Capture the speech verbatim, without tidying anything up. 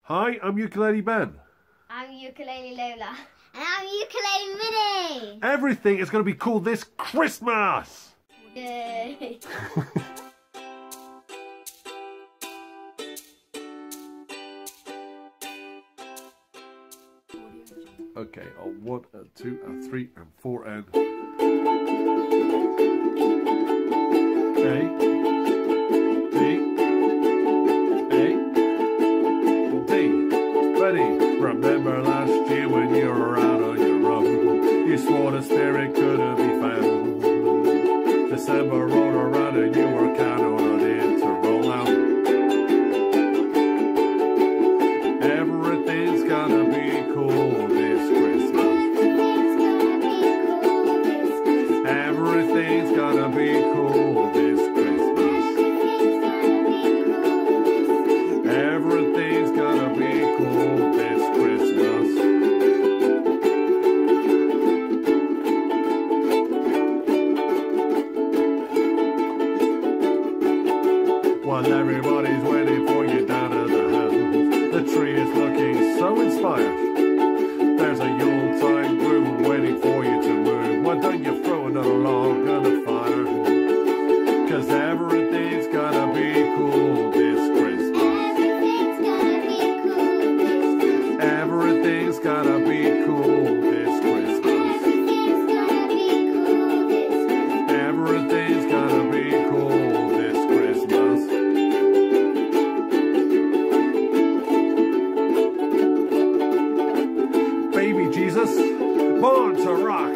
Hi, I'm Ukulele Ben. I'm Ukulele Lola. And I'm Ukulele Minnie. Everything is going to be cool this Christmas! Yay! Okay, on one and two and three and four and... A, B, A, D. Ready? Remember last year when you were out on your own? You swore the spirit couldn't be found. December rolled around and you were counting on it to roll out. Everything's gonna be cool this Christmas. Everything's gonna be cool this Christmas. Everything's gonna be cool this Christmas. While everybody's waiting for you down at the house, the tree is looking so inspired. There's a Yuletide groove waiting for you to move. Why don't you throw another log on the fire? Cause everything's gonna be cool this Christmas. Everything's gonna be cool this Christmas. Everything's gonna be cool this Christmas. Baby Jesus, born to rock.